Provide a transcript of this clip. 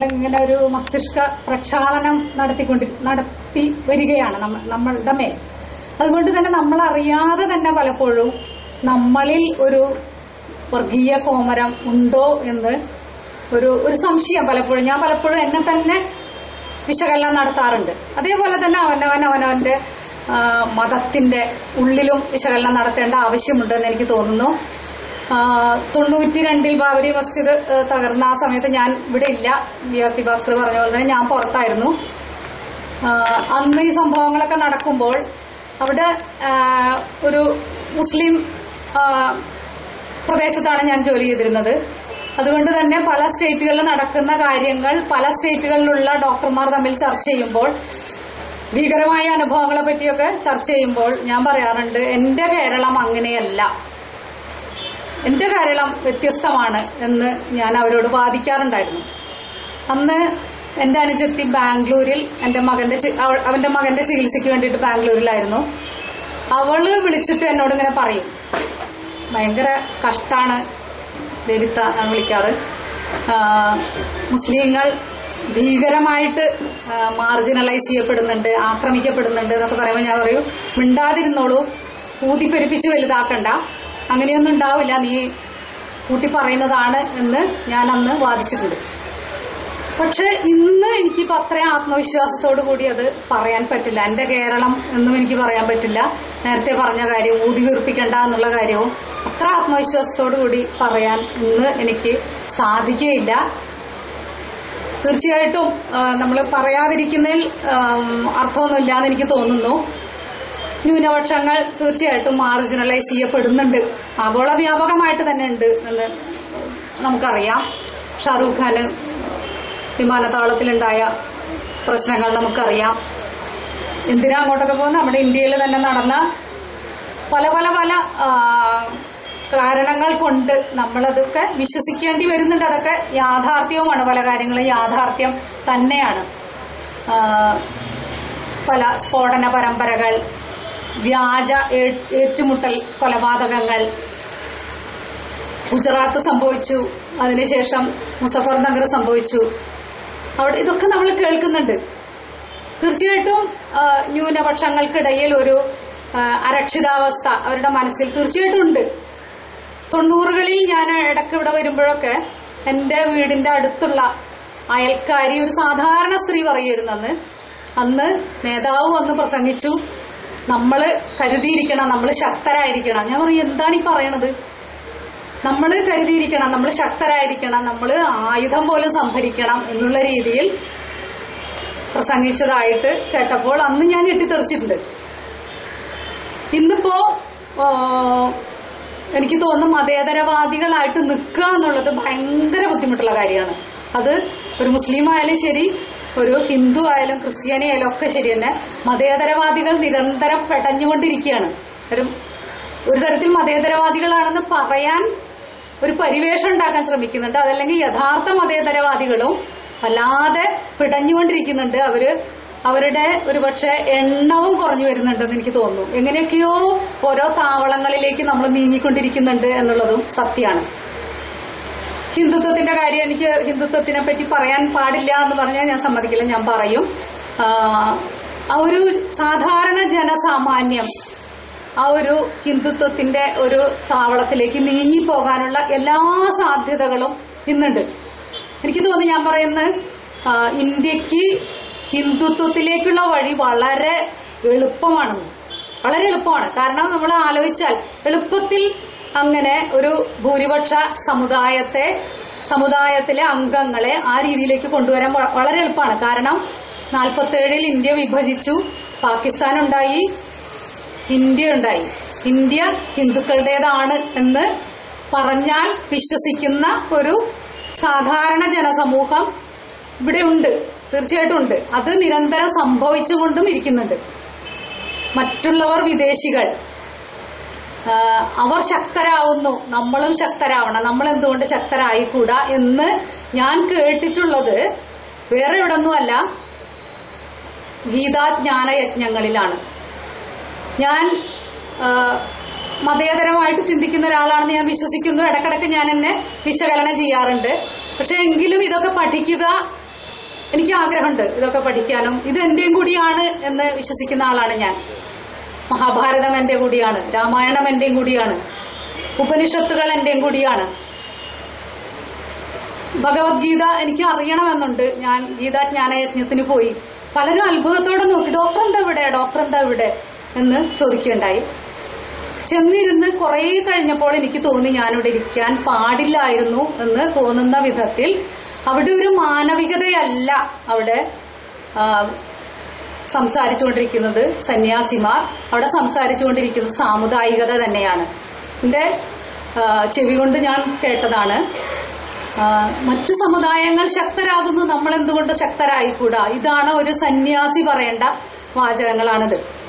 ഇങ്ങനെ ഒരു മസ്തിഷ്ക പ്രക്ഷാളനം നടത്തി വരികയാണ് നമ്മളുടെ മേൽ. അതുകൊണ്ട് തന്നെ നമ്മൾ അറിയാതെ തന്നെ പലപ്പോഴും നമ്മളിൽ ഒരു വർഗീയ കോമരം ഉണ്ടോ എന്ന് ഒരു സംശയം ഞാൻ പലപ്പോഴും എന്നെ തന്നെ വിശകലനം നടത്താറുണ്ട്. അതേപോലെ തന്നെ അവനവന്റെ മതത്തിന്റെ ഉള്ളിലും വിശകലനം നടത്തേണ്ട ആവശ്യമുണ്ടെന്ന് എനിക്ക് തോന്നുന്നു. 92 ബാബരി മസ്ജിദ് തകർന്ന ആ സമയത്ത് ഞാൻ ഇവിടെ ഇല്ല. പി ഭാസ്കർ പറഞ്ഞ പോലെ തന്നെ ഞാൻ പുറത്തായിരുന്നു. അന്ന് ഈ സംഭവങ്ങളൊക്കെ നടക്കുമ്പോൾ അവിടെ ഒരു മുസ്ലിം പ്രദേശത്താണ് ഞാൻ ജോലി ചെയ്തിരുന്നത്. അതുകൊണ്ട് തന്നെ പല സ്റ്റേറ്റുകളിൽ നടക്കുന്ന കാര്യങ്ങൾ പല സ്റ്റേറ്റുകളിലുള്ള ഡോക്ടർമാർ തമ്മിൽ ചർച്ച ചെയ്യുമ്പോൾ, ഭീകരമായ അനുഭവങ്ങളെ പറ്റിയൊക്കെ ചർച്ച ചെയ്യുമ്പോൾ ഞാൻ പറയാറുണ്ട്, എന്റെ കേരളം അങ്ങനെയല്ല, എന്റെ കേരളം വ്യത്യസ്തമാണ് എന്ന് ഞാൻ അവരോട് വാദിക്കാറുണ്ടായിരുന്നു. അന്ന് എന്റെ അനുജത്തി ബാംഗ്ലൂരിൽ അവന്റെ മകന്റെ ചികിത്സയ്ക്ക് വേണ്ടിയിട്ട് ബാംഗ്ലൂരിലായിരുന്നു. അവള് വിളിച്ചിട്ട് എന്നോട് ഇങ്ങനെ പറയും, ഭയങ്കര കഷ്ടാണ് ദേവിത്ത എന്നാണ് വിളിക്കാറ്, മുസ്ലിങ്ങൾ ഭീകരമായിട്ട് മാർജിനലൈസ് ചെയ്യപ്പെടുന്നുണ്ട്, ആക്രമിക്കപ്പെടുന്നുണ്ട് എന്നൊക്കെ പറയുമ്പോൾ ഞാൻ പറയും, മിണ്ടാതിരുന്നോളൂ, ഊതിപ്പെരിപ്പിച്ച് വലുതാക്കണ്ട, അങ്ങനെയൊന്നും ഉണ്ടാവില്ല, നീ കൂട്ടി പറയുന്നതാണ് എന്ന് ഞാൻ അന്ന് വാദിച്ചിട്ടുണ്ട്. പക്ഷെ ഇന്ന് എനിക്കിപ്പോൾ അത്രയും ആത്മവിശ്വാസത്തോടു കൂടി അത് പറയാൻ പറ്റില്ല. എന്റെ കേരളം എന്നും എനിക്ക് പറയാൻ പറ്റില്ല. നേരത്തെ പറഞ്ഞ കാര്യം ഊതി വീർപ്പിക്കണ്ട എന്നുള്ള കാര്യവും അത്ര ആത്മവിശ്വാസത്തോടു കൂടി പറയാൻ ഇന്ന് എനിക്ക് സാധിക്കുകയില്ല. തീർച്ചയായിട്ടും നമ്മൾ പറയാതിരിക്കുന്നതിൽ അർത്ഥമൊന്നുമില്ല എന്ന് എനിക്ക് തോന്നുന്നു. ന്യൂനപക്ഷങ്ങൾ തീർച്ചയായിട്ടും മാർജിനലൈസ് ചെയ്യപ്പെടുന്നുണ്ട്, ആഗോള വ്യാപകമായിട്ട് തന്നെ ഉണ്ട് എന്ന് നമുക്കറിയാം. ഷാറൂഖ് ഖാന് വിമാനത്താവളത്തിലുണ്ടായ പ്രശ്നങ്ങൾ നമുക്കറിയാം. എന്തിനാ അങ്ങോട്ടൊക്കെ പോകുന്നത്? നമ്മുടെ ഇന്ത്യയിൽ തന്നെ നടന്ന പല പല പല കാരണങ്ങൾ കൊണ്ട് നമ്മളതൊക്കെ വിശ്വസിക്കേണ്ടി വരുന്നുണ്ട്. അതൊക്കെ യാഥാർത്ഥ്യവുമാണ്. പല കാര്യങ്ങളും യാഥാർത്ഥ്യം തന്നെയാണ്. പല സ്ഫോടന പരമ്പരകൾ, വ്യാജ ഏറ്റുമുട്ടൽ കൊലപാതകങ്ങൾ ഗുജറാത്ത് സംഭവിച്ചു, അതിനുശേഷം മുസഫർ നഗർ സംഭവിച്ചു. അവിടെ ഇതൊക്കെ നമ്മൾ കേൾക്കുന്നുണ്ട്. തീർച്ചയായിട്ടും ന്യൂനപക്ഷങ്ങൾക്കിടയിൽ ഒരു അരക്ഷിതാവസ്ഥ അവരുടെ മനസ്സിൽ തീർച്ചയായിട്ടും ഉണ്ട്. 90കളിൽ ഞാൻ ഇടയ്ക്ക് ഇവിടെ വരുമ്പോഴൊക്കെ എന്റെ വീടിന്റെ അടുത്തുള്ള അയൽക്കാരി ഒരു സാധാരണ സ്ത്രീ പറയുമായിരുന്നു, അന്ന് നേതാവ് വന്ന് പ്രസംഗിച്ചു, നമ്മള് കരുതിയിരിക്കണം, നമ്മൾ ശക്തരായിരിക്കണം. ഞാൻ പറയും, എന്താണ് ഈ പറയണത്? നമ്മൾ കരുതിയിരിക്കണം, നമ്മൾ ശക്തരായിരിക്കണം, നമ്മൾ ആയുധം പോലും സംഭരിക്കണം എന്നുള്ള രീതിയിൽ പ്രസംഗിച്ചതായിട്ട് കേട്ടപ്പോൾ അന്ന് ഞാൻ ഞെട്ടിത്തെറിച്ചിട്ടുണ്ട്. ഇന്നിപ്പോ എനിക്ക് തോന്നുന്നു മതേതരവാദികളായിട്ട് നിൽക്കുക എന്നുള്ളത് ഭയങ്കര ബുദ്ധിമുട്ടുള്ള കാര്യമാണ്. അത് ഒരു മുസ്ലിം ആയാലും ശരി, ഒരു ഹിന്ദു ആയാലും ക്രിസ്ത്യാനി ആയാലും ഒക്കെ ശരി തന്നെ, മതേതരവാദികൾ നിരന്തരം പെടഞ്ഞുകൊണ്ടിരിക്കുകയാണ്. ഒരു തരത്തിൽ മതേതരവാദികളാണെന്ന് പറയാൻ ഒരു പരിവേഷം ഉണ്ടാക്കാൻ ശ്രമിക്കുന്നുണ്ട്. അതല്ലെങ്കിൽ യഥാർത്ഥ മതേതരവാദികളും വല്ലാതെ പിടഞ്ഞുകൊണ്ടിരിക്കുന്നുണ്ട്. അവരുടെ ഒരുപക്ഷെ എണ്ണവും കുറഞ്ഞു വരുന്നുണ്ടെന്ന് എനിക്ക് തോന്നുന്നു. എങ്ങനെയൊക്കെയോ ഓരോ താവളങ്ങളിലേക്ക് നമ്മൾ നീങ്ങിക്കൊണ്ടിരിക്കുന്നുണ്ട് എന്നുള്ളതും സത്യമാണ്. ഹിന്ദുത്വത്തിന്റെ കാര്യം എനിക്ക് ഹിന്ദുത്വത്തിനെ പറ്റി പറയാൻ പാടില്ല എന്ന് പറഞ്ഞാൽ ഞാൻ സമ്മതിക്കില്ല, ഞാൻ പറയും. ആ ഒരു സാധാരണ ജനസാമാന്യം ആ ഒരു ഹിന്ദുത്വത്തിന്റെ ഒരു താവളത്തിലേക്ക് നീങ്ങിപ്പോകാനുള്ള എല്ലാ സാധ്യതകളും ഇന്നുണ്ട്. എനിക്ക് തോന്നുന്നു, ഞാൻ പറയുന്നത് ഇന്ത്യക്ക് ഹിന്ദുത്വത്തിലേക്കുള്ള വഴി വളരെ എളുപ്പമാണെന്ന്. വളരെ എളുപ്പമാണ്. കാരണം നമ്മൾ ആലോചിച്ചാൽ എളുപ്പത്തിൽ അങ്ങനെ ഒരു ഭൂരിപക്ഷ സമുദായത്തിലെ അംഗങ്ങളെ ആ രീതിയിലേക്ക് കൊണ്ടുവരാൻ വളരെ എളുപ്പമാണ്. കാരണം 47-ൽ ഇന്ത്യ വിഭജിച്ചു, പാകിസ്ഥാൻ ഉണ്ടായി, ഇന്ത്യ ഉണ്ടായി. ഇന്ത്യ ഹിന്ദുക്കളുടേതാണ് എന്ന് പറഞ്ഞാൽ വിശ്വസിക്കുന്ന ഒരു സാധാരണ ജനസമൂഹം ഇവിടെ ഉണ്ട്, തീർച്ചയായിട്ടും ഉണ്ട്. അത് നിരന്തരം സംഭവിച്ചുകൊണ്ടും ഇരിക്കുന്നുണ്ട്. മറ്റുള്ളവർ വിദേശികൾ, അവർ ശക്തരാവുന്നു, നമ്മളും ശക്തരാവണം, നമ്മൾ എന്തുകൊണ്ട് ശക്തരായിക്കൂടാ എന്ന് ഞാൻ കേട്ടിട്ടുള്ളത് വേറെ എവിടൊന്നുമല്ല, ഗീതാജ്ഞാന യജ്ഞങ്ങളിലാണ്. ഞാൻ മതേതരമായിട്ട് ചിന്തിക്കുന്ന ഒരാളാണെന്ന് ഞാൻ വിശ്വസിക്കുന്നു. ഇടക്കിടക്ക് ഞാൻ എന്നെ വിശകലനം ചെയ്യാറുണ്ട്. പക്ഷെ എങ്കിലും ഇതൊക്കെ പഠിക്കുക, എനിക്ക് ആഗ്രഹമുണ്ട് ഇതൊക്കെ പഠിക്കാനും. ഇത് എന്റെയും കൂടിയാണ് എന്ന് വിശ്വസിക്കുന്ന ആളാണ് ഞാൻ. മഹാഭാരതം എന്റെ കൂടിയാണ്, രാമായണം എന്റെയും കൂടിയാണ്, ഉപനിഷത്തുകൾ എന്റെയും കൂടിയാണ്. ഭഗവത്ഗീത എനിക്ക് അറിയണമെന്നുണ്ട്. ഞാൻ ഗീതാജ്ഞാനയജ്ഞത്തിന് പോയി. പലരും അത്ഭുതത്തോടെ നോക്കി, ഡോക്ടർ എന്താ ഇവിടെ എന്ന് ചോദിക്കുകയുണ്ടായി. ചെന്നിരുന്ന് കുറെ കഴിഞ്ഞപ്പോൾ എനിക്ക് തോന്നി ഞാനിവിടെ ഇരിക്കാൻ പാടില്ലായിരുന്നു എന്ന് തോന്നുന്ന വിധത്തിൽ അവിടെ ഒരു മാനവികതയല്ല അവിടെ സംസാരിച്ചുകൊണ്ടിരിക്കുന്നത്. സന്യാസിമാർ അവിടെ സംസാരിച്ചുകൊണ്ടിരിക്കുന്നത് സാമുദായികത തന്നെയാണ്. എന്റെ ചെവി കൊണ്ട് ഞാൻ കേട്ടതാണ്. മറ്റു സമുദായങ്ങൾ ശക്തരാകുന്നു, നമ്മൾ എന്തുകൊണ്ട് ശക്തരായിക്കൂടാ? ഇതാണ് ഒരു സന്യാസി പറയേണ്ട വാചകങ്ങളാണിത്.